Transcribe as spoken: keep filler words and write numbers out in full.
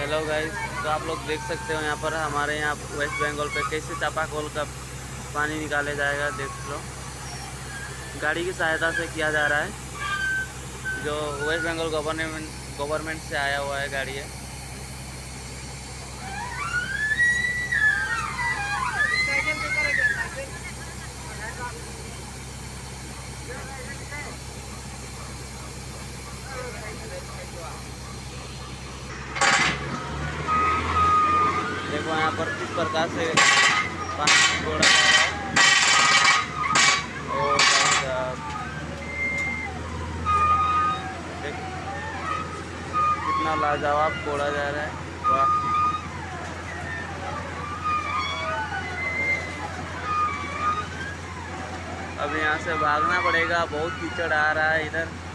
Hello guys, तो आप लोग देख सकते हो यहाँ पर हमारे यहाँ वेस्ट बंगाल पे कैसे चापाकल का पानी निकाले जाएगा। देख लो, गाड़ी की सहायता से किया जा रहा है। जो वेस्ट बंगाल गवर्नमेंट गवर्नमेंट से आया हुआ है गाड़ी है। देखो यहाँ पर किस प्रकार से पानी छोड़ा जा रहा है। और देखो कितना लाजवाब छोड़ा जा रहा है। वाह, अब यहाँ से भागना पड़ेगा, बहुत कीचड़ आ रहा है इधर।